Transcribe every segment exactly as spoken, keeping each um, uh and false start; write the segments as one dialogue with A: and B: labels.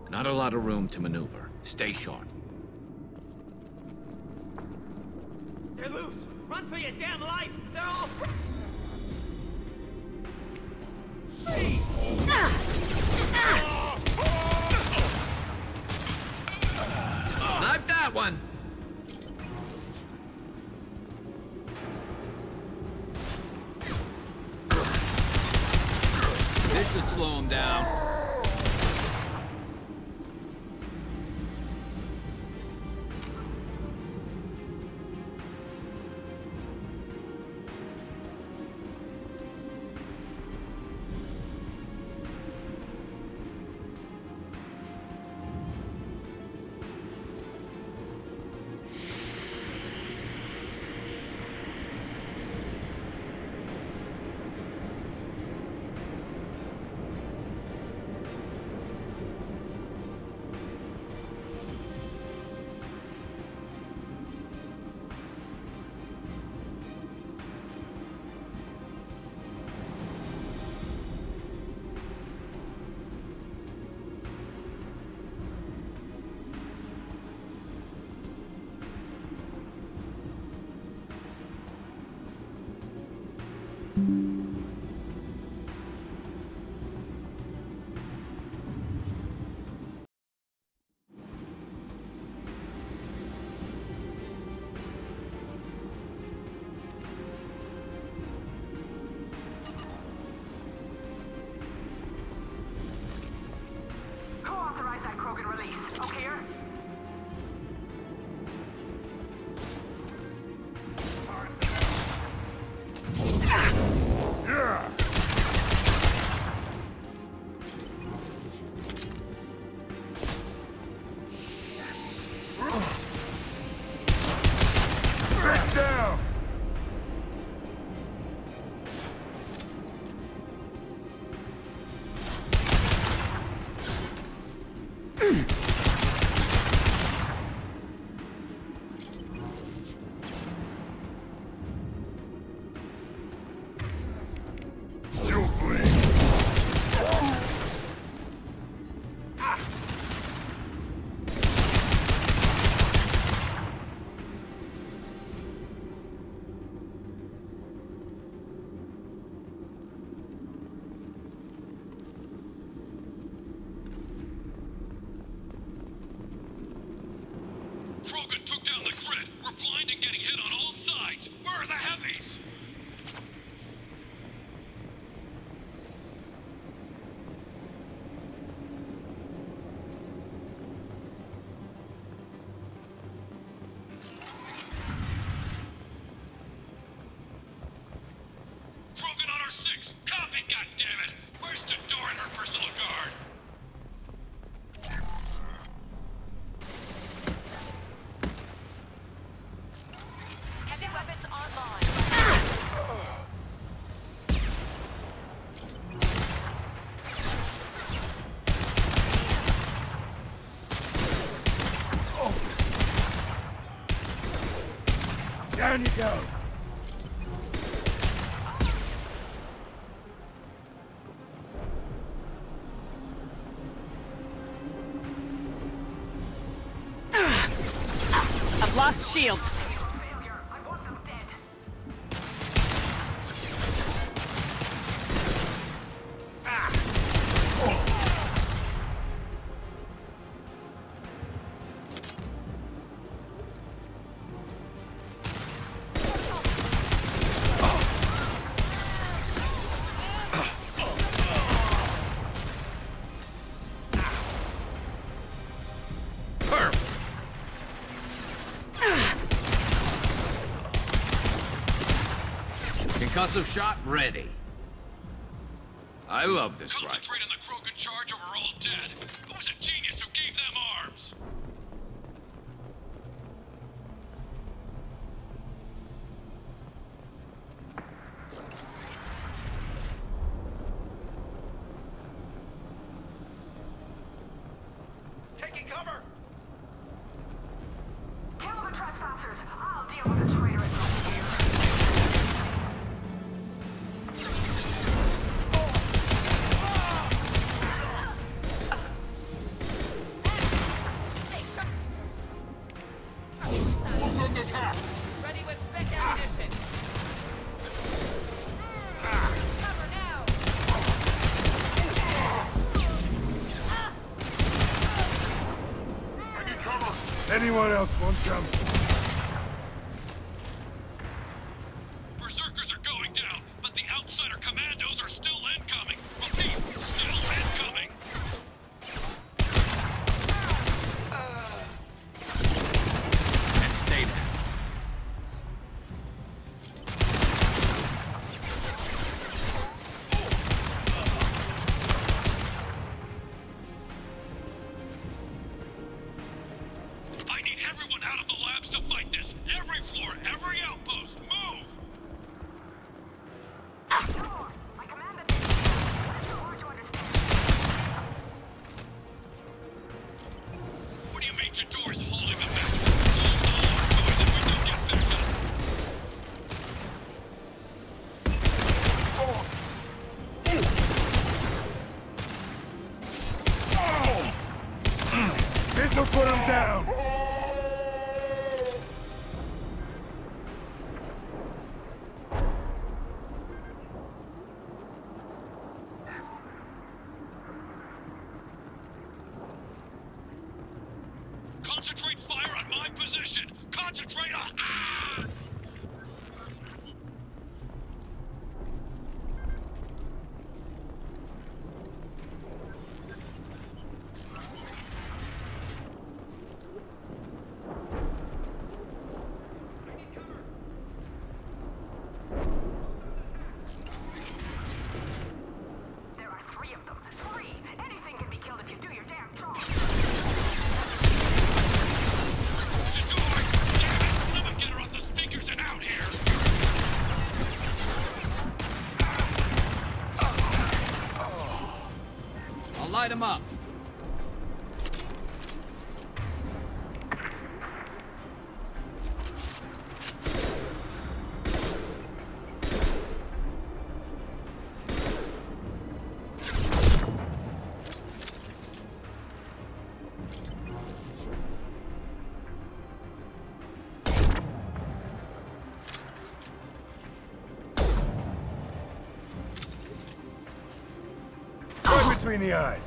A: Not a lot of room to maneuver. Stay sharp.
B: They're loose! Run for your damn life! They're all... Free!
A: Snipe that one! This should slow him down.
C: Down you go!
D: I've lost shields.
A: Concussive shot ready. I love this rifle.
E: Concentrate on the Krogan charge or we're all dead. Who was a genius who gave them arms?
B: Taking cover!
F: Kill the trespassers! I'll deal with the traitorous over here.
C: Anyone else want some?
E: Berserkers are going down, but the outsider commandos are still incoming. Repeat, still incoming.
A: And stay there.
E: I need everyone out of the labs to fight this. Every floor, every outpost, move!
F: I commanded this. It's so hard to understand.
E: What do you mean Jador's holding the back? Hold on, the window get back up.
C: This'll put him down!
E: Concentrate fire on my position! Concentrate on... Ah!
F: There are three of them. Three! Anything can be killed if you do your damn job.
E: Jador! Damn it! Someone get her off the speakers and out here!
A: I'll light him up.
C: Right between the eyes.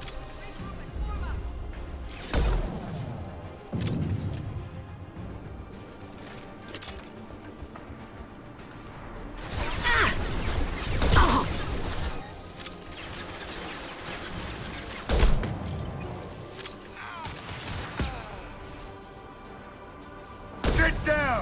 C: Sit down!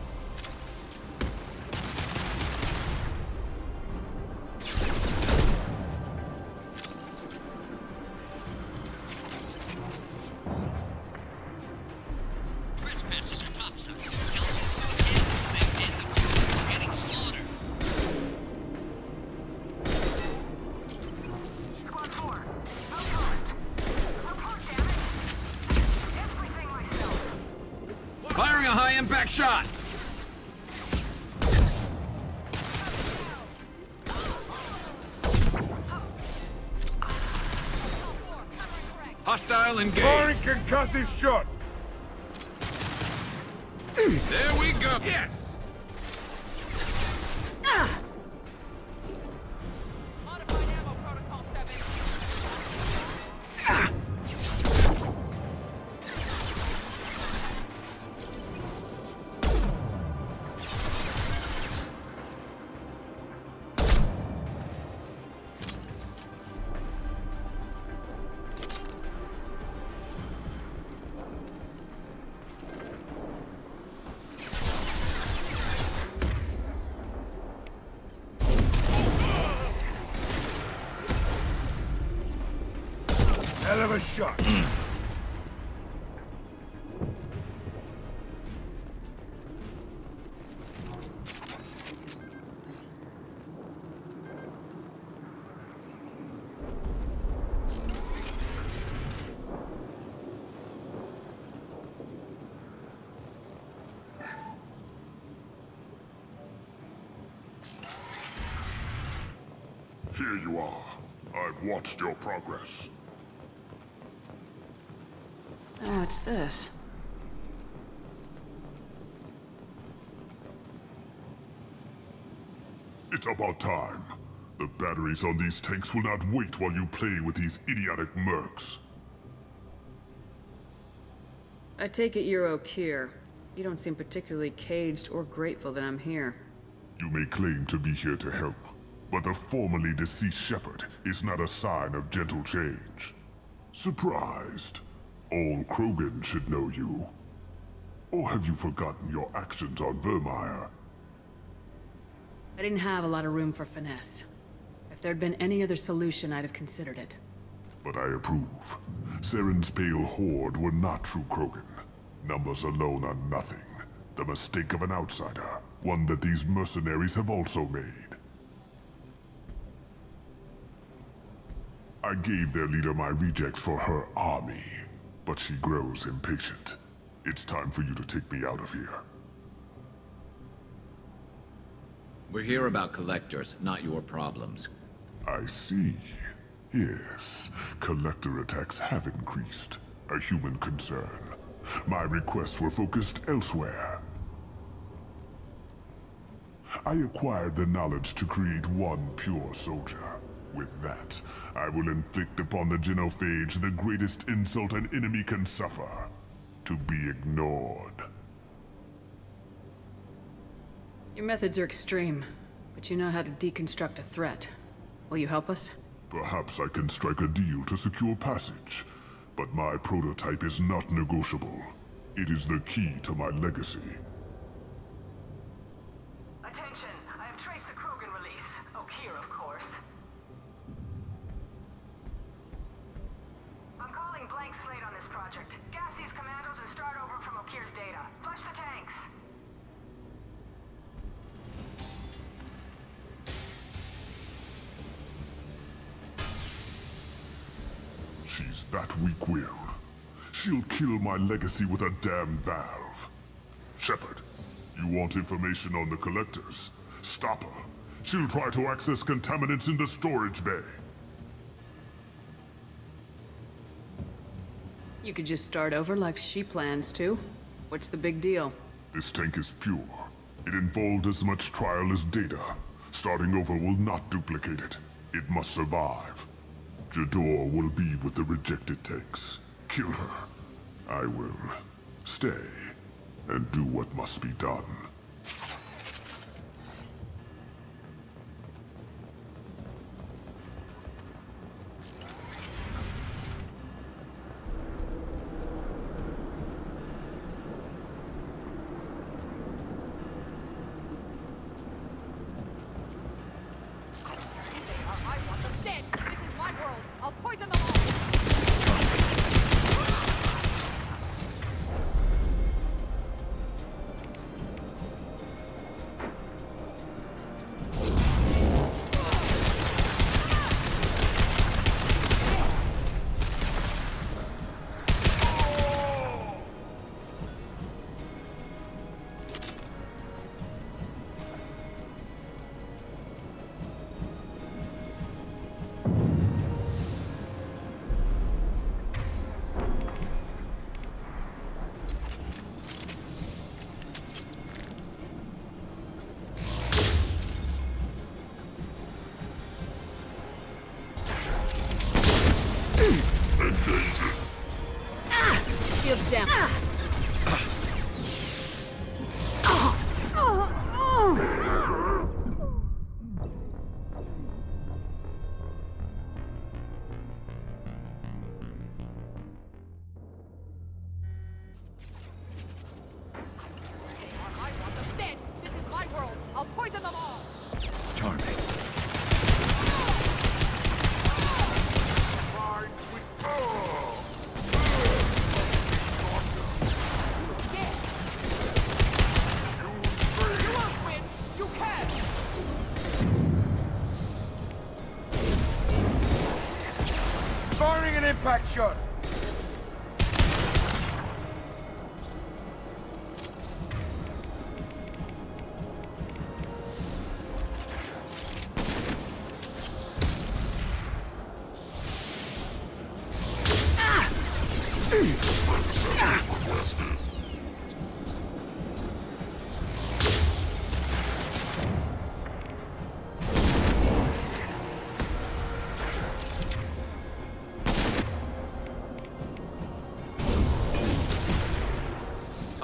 E: Trespassers are topside. Skeletons and them getting slaughtered.
F: Squad four. Outpost. Report, damn it. Everything myself.
A: Firing a high-impact shot. Hostile engaged.
C: Firing concussive shot!
A: There we go.
C: Yes!
D: Modified ammo protocol seven.
C: Hell of a shot.
G: Here you are. I've watched your progress.
H: Oh, it's this.
G: It's about time. The batteries on these tanks will not wait while you play with these idiotic mercs.
H: I take it you're O'Keir. You don't seem particularly caged or grateful that I'm here.
G: You may claim to be here to help, but the formerly deceased shepherd is not a sign of gentle change. Surprised? All Krogan should know you. Or have you forgotten your actions on Vermeer?
H: I didn't have a lot of room for finesse. If there'd been any other solution, I'd have considered it.
G: But I approve. Saren's pale horde were not true Krogan. Numbers alone are nothing. The mistake of an outsider. One that these mercenaries have also made. I gave their leader my rejects for her army, but she grows impatient. It's time for you to take me out of here.
A: We're here about collectors, not your problems.
G: I see. Yes, collector attacks have increased. A human concern. My requests were focused elsewhere. I acquired the knowledge to create one pure soldier. With that, I will inflict upon the genophage the greatest insult an enemy can suffer. To be ignored.
H: Your methods are extreme, but you know how to deconstruct a threat. Will you help us?
G: Perhaps I can strike a deal to secure passage. But my prototype is not negotiable. It is the key to my legacy.
F: Attention, I have traced the Krogan release. O'Keir, of course. I'm calling blank slate on this project. Gas these commandos and start over from O'Keir's data. Flush the tanks.
G: She's that weak-willed. She'll kill my legacy with a damn valve. Shepard, you want information on the collectors? Stop her. She'll try to access contaminants in the storage bay.
H: You could just start over like she plans to. What's the big deal?
G: This tank is pure. It involved as much trial as data. Starting over will not duplicate it. It must survive. Jador will be with the rejected tanks. Kill her. I will stay and do what must be done.
D: I want them dead. This is my world. I'll poison them all.
H: Shields down.
D: I want them dead. This is my world. I'll poison them all.
A: Charming.
D: You won't win. You can.
C: Firing an impact shot!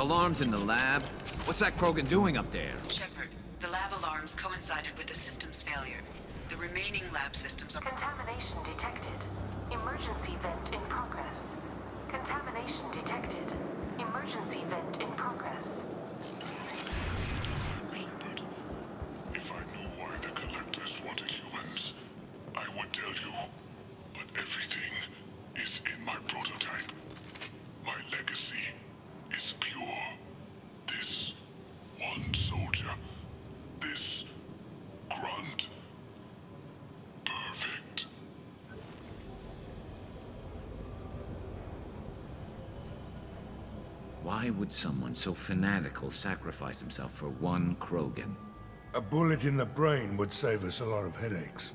A: Alarms in the lab? What's that Krogan doing up there?
I: Shepard, the lab alarms coincided with the system's failure. The remaining lab systems are...
F: Contamination detected. Emergency vent in progress. Contamination detected. Emergency vent in progress.
G: Shepard, if I knew why the Collectors wanted humans, I would tell you. But everything is in my prototype. My legacy is pure. This one soldier, this grunt, perfect.
A: Why would someone so fanatical sacrifice himself for one Krogan?
C: A bullet in the brain would save us a lot of headaches.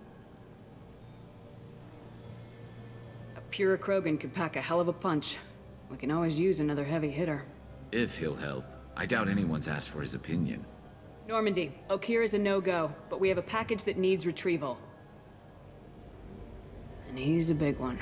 H: A pure Krogan could pack a hell of a punch. We can always use another heavy hitter.
A: If he'll help. I doubt anyone's asked for his opinion.
H: Normandy, Okeer is a no-go, but we have a package that needs retrieval. And he's a big one.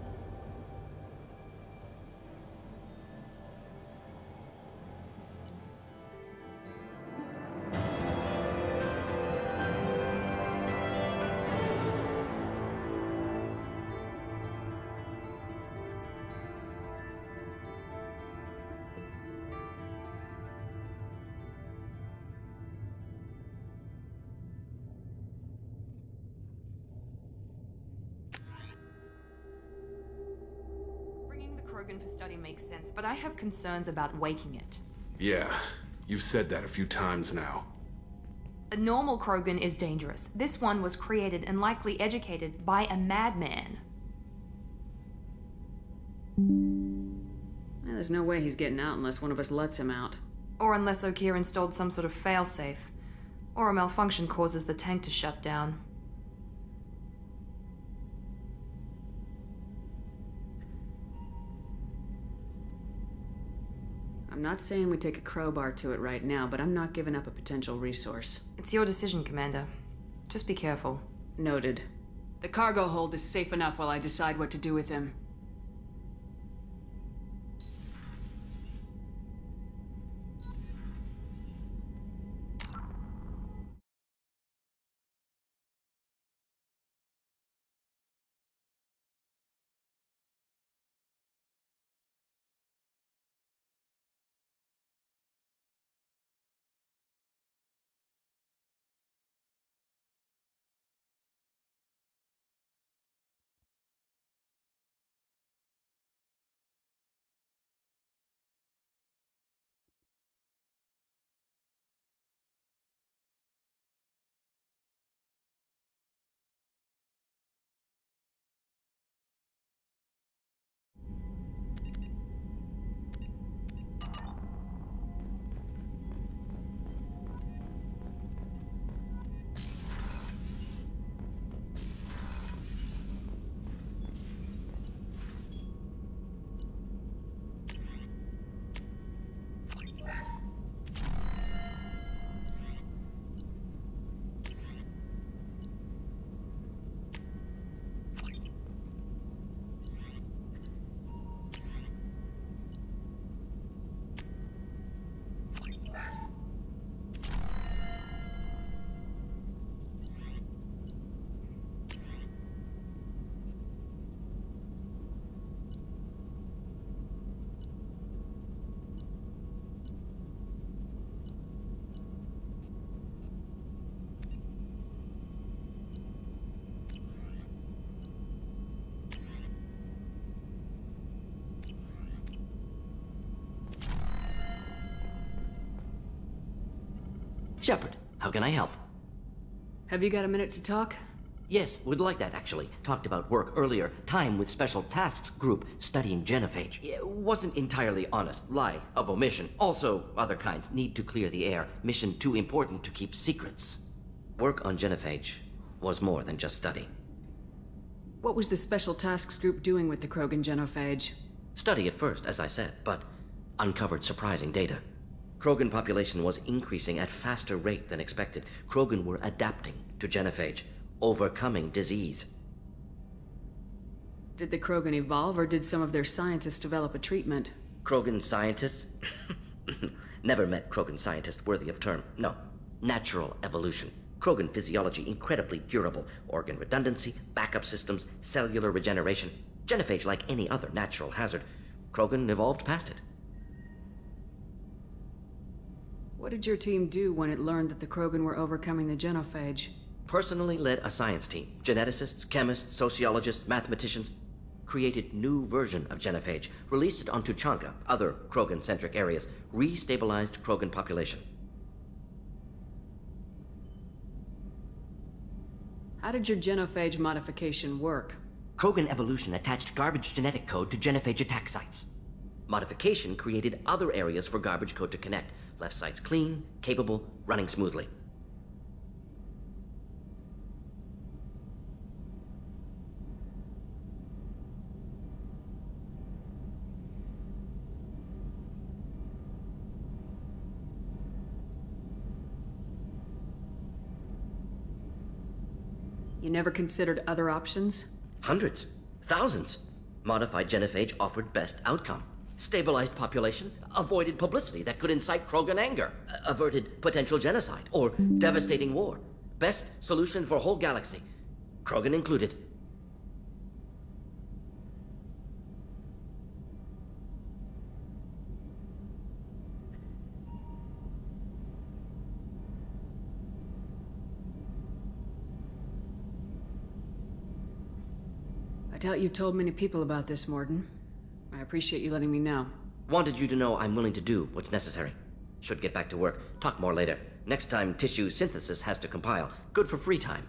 J: Bringing the Krogan for study makes sense, but I have concerns about waking it.
K: Yeah, you've said that a few times now.
J: A normal Krogan is dangerous. This one was created and likely educated by a madman.
H: Eh, There's no way he's getting out unless one of us lets him out.
J: Or unless Okeer installed some sort of failsafe. Or a malfunction causes the tank to shut down.
H: I'm not saying we take a crowbar to it right now, but I'm not giving up a potential resource.
J: It's your decision, Commander. Just be careful.
H: Noted. The cargo hold is safe enough while I decide what to do with him.
L: Shepard, how can I help?
H: Have you got a minute to talk?
L: Yes, would like that actually. Talked about work earlier. Time with Special Tasks Group studying genophage. It wasn't entirely honest. Lie of omission. Also, other kinds. Need to clear the air. Mission too important to keep secrets. Work on genophage was more than just study.
H: What was the Special Tasks Group doing with the Krogan genophage?
L: Study at first, as I said, but uncovered surprising data. Krogan population was increasing at faster rate than expected. Krogan were adapting to genophage, overcoming disease.
H: Did the Krogan evolve, or did some of their scientists develop a treatment?
L: Krogan scientists? Never met Krogan scientist worthy of term. No. Natural evolution. Krogan physiology incredibly durable. Organ redundancy, backup systems, cellular regeneration. Genophage like any other natural hazard. Krogan evolved past it.
H: What did your team do when it learned that the Krogan were overcoming the genophage?
L: Personally led a science team. Geneticists, chemists, sociologists, mathematicians. Created new version of genophage. Released it on Tuchanka, other Krogan-centric areas. Restabilized Krogan population.
H: How did your genophage modification work?
L: Krogan evolution attached garbage genetic code to genophage attack sites. Modification created other areas for garbage code to connect. Left sites clean, capable, running smoothly.
H: You never considered other options?
L: Hundreds. Thousands. Modified genophage offered best outcome. Stabilized population, avoided publicity that could incite Krogan anger, averted potential genocide, or devastating war. Best solution for whole galaxy. Krogan included.
H: I doubt you told many people about this, Morden. I appreciate you letting me know.
L: Wanted you to know I'm willing to do what's necessary. Should get back to work. Talk more later. Next time tissue synthesis has to compile. Good for free time.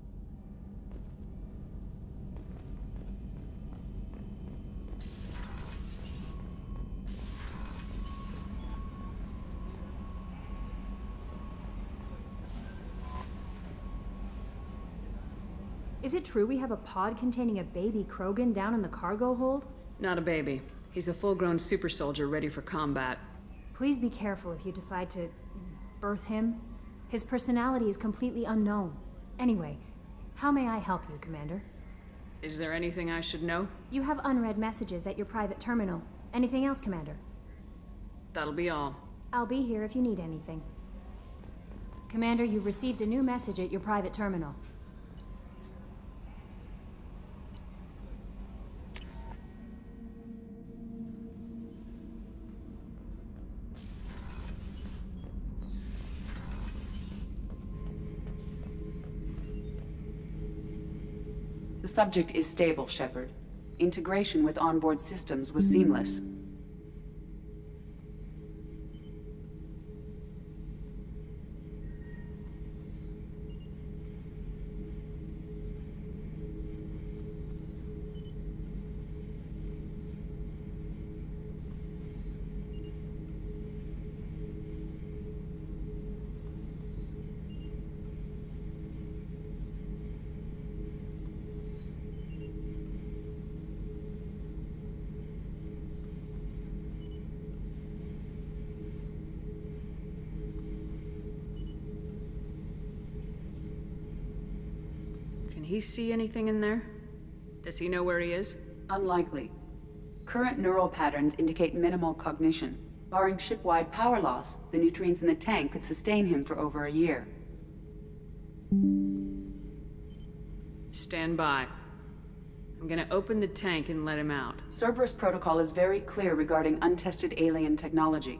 M: Is it true we have a pod containing a baby Krogan down in the cargo hold?
H: Not a baby. He's a full-grown super soldier ready for combat.
M: Please be careful if you decide to birth him. His personality is completely unknown. Anyway, how may I help you, Commander?
H: Is there anything I should know?
M: You have unread messages at your private terminal. Anything else, Commander?
H: That'll be all.
M: I'll be here if you need anything. Commander, you've received a new message at your private terminal.
N: The subject is stable, Shepard. Integration with onboard systems was seamless.
H: Can he see anything in there? Does he know where he is?
N: Unlikely. Current neural patterns indicate minimal cognition. Barring ship-wide power loss, the nutrients in the tank could sustain him for over a year.
H: Stand by. I'm gonna open the tank and let him out.
N: Cerberus protocol is very clear regarding untested alien technology.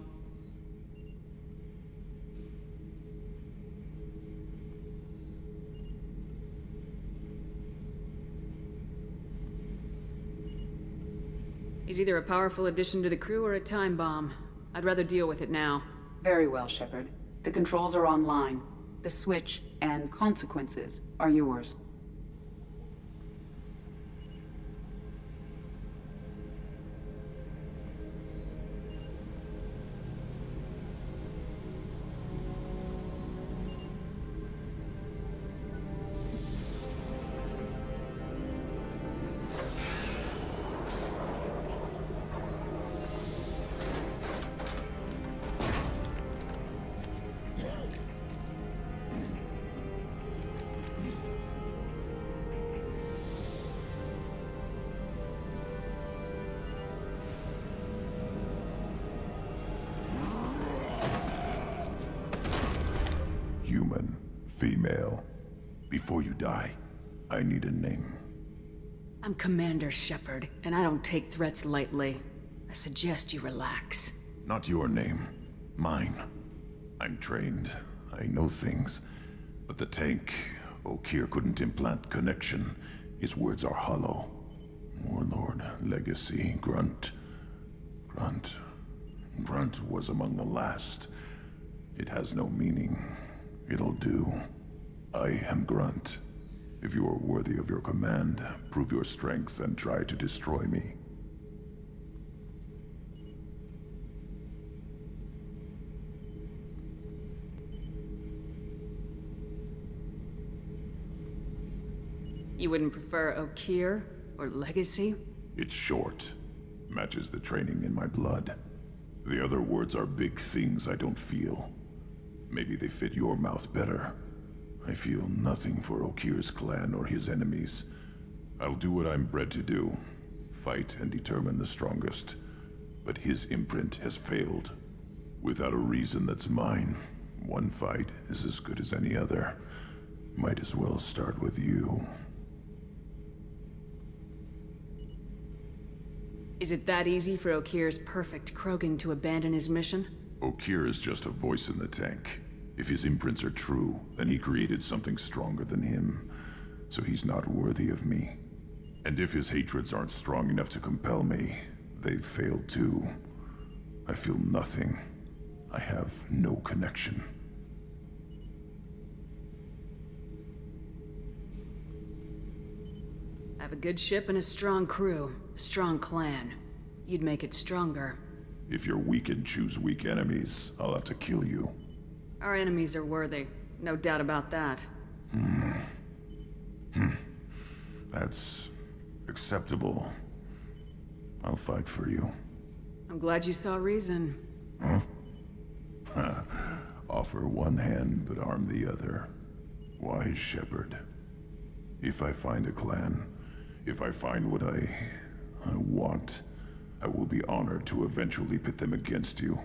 H: He's either a powerful addition to the crew or a time bomb. I'd rather deal with it now.
N: Very well, Shepard. The controls are online. The switch and consequences are yours.
O: female? Before you die, I need a name.
H: I'm Commander Shepard, and I don't take threats lightly. I suggest you relax.
O: Not your name. Mine. I'm trained. I know things. But the tank, Okeer couldn't implant connection. His words are hollow. Warlord, Legacy, Grunt. Grunt. Grunt was among the last. It has no meaning. It'll do. I am Grunt. If you are worthy of your command, prove your strength and try to destroy me.
H: You wouldn't prefer Okeer or Legacy?
O: It's short. Matches the training in my blood. The other words are big things I don't feel. Maybe they fit your mouth better. I feel nothing for Okeer's clan or his enemies. I'll do what I'm bred to do. Fight and determine the strongest. But his imprint has failed. Without a reason that's mine, one fight is as good as any other. Might as well start with you.
H: Is it that easy for Okeer's perfect Krogan to abandon his mission?
O: Okeer is just a voice in the tank. If his imprints are true, then he created something stronger than him. So he's not worthy of me. And if his hatreds aren't strong enough to compel me, they've failed too. I feel nothing. I have no connection.
H: I have a good ship and a strong crew. A strong clan. You'd make it stronger.
O: If you're weak and choose weak enemies, I'll have to kill you.
H: Our enemies are worthy. No doubt about that.
O: Hmm. Hmm. That's acceptable. I'll fight for you.
H: I'm glad you saw reason.
O: Huh? Offer one hand, but arm the other. Wise Shepard. If I find a clan, if I find what I... I want, I will be honored to eventually pit them against you.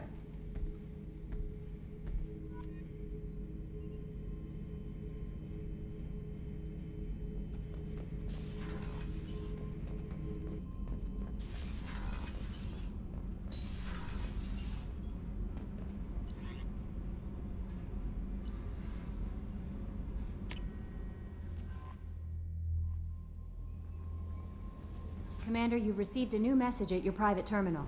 M: Commander, you've received a new message at your private terminal.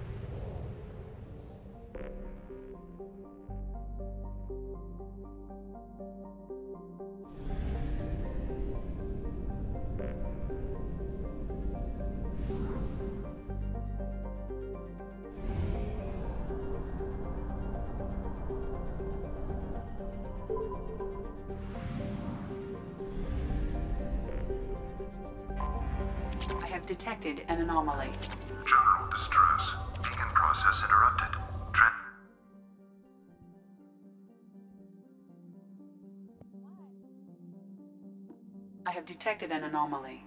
N: I have detected an anomaly.
P: General distress. Beacon process interrupted. Trent.
N: I have detected an anomaly.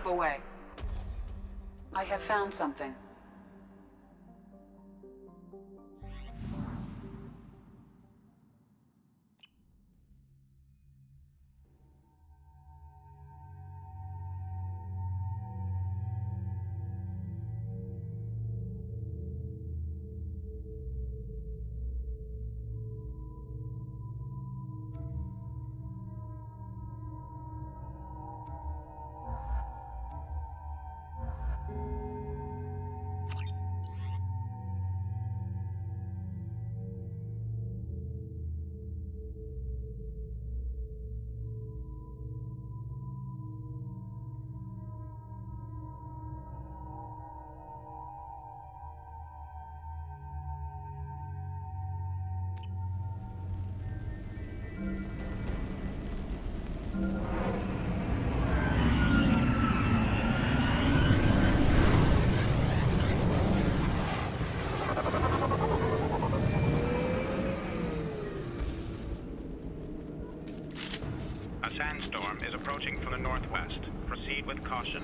N: away. I have found something.
Q: A sandstorm is approaching from the northwest. Proceed with caution.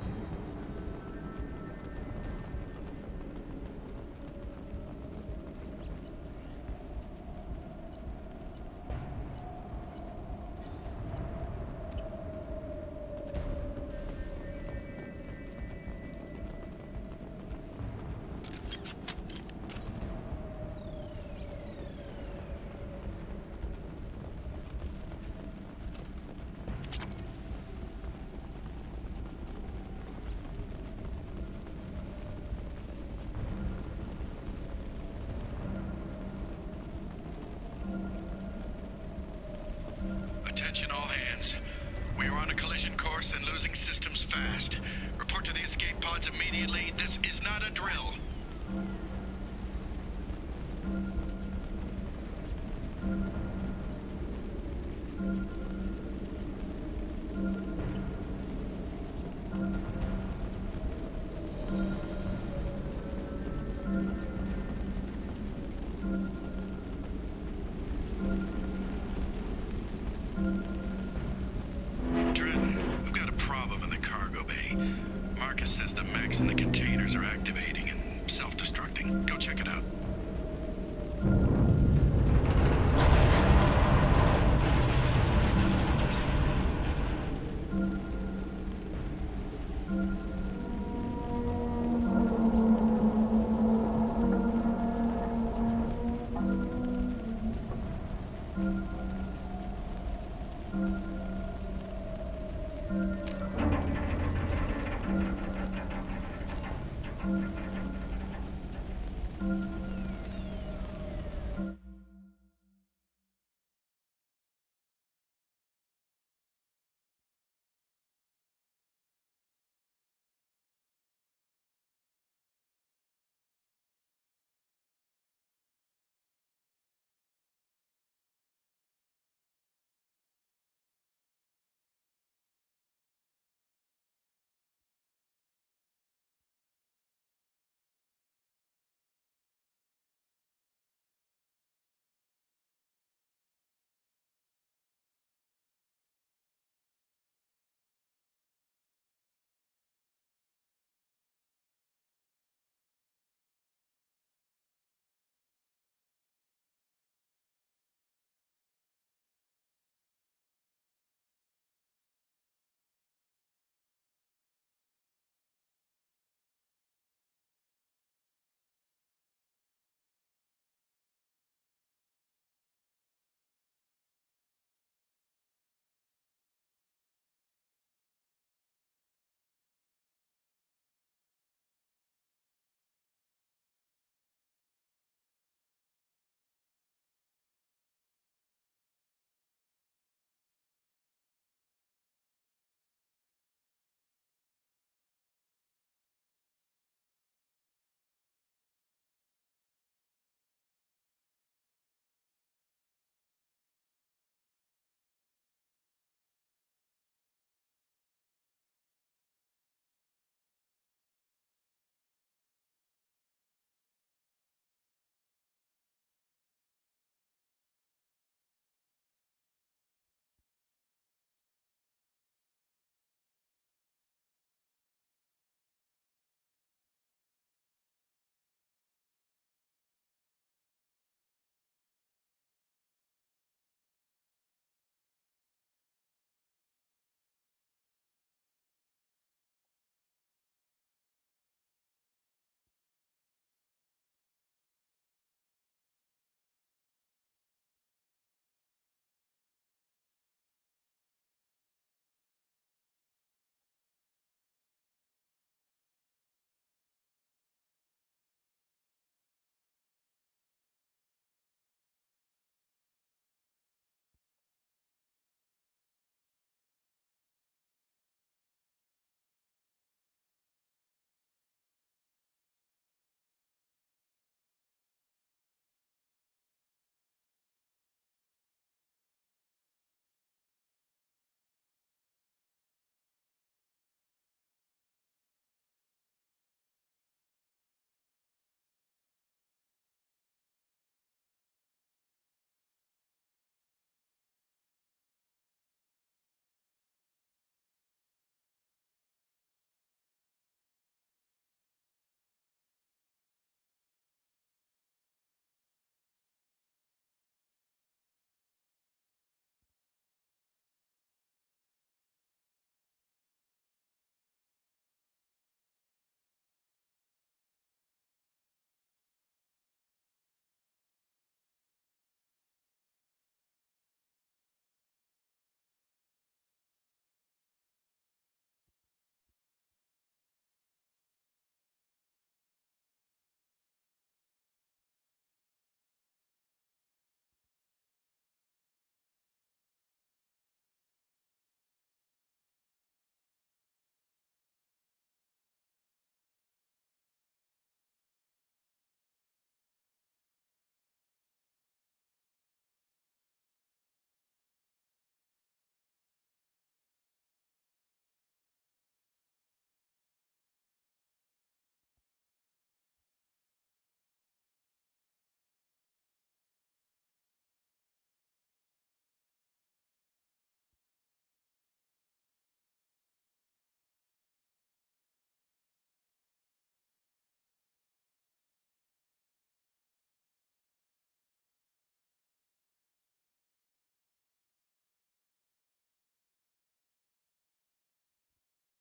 R: Attention all hands. We are on a collision course and losing systems fast. Report to the escape pods immediately. This is not a drill. Marcus says the mechs in the containers are activating, and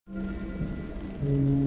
S: Mm-hmm.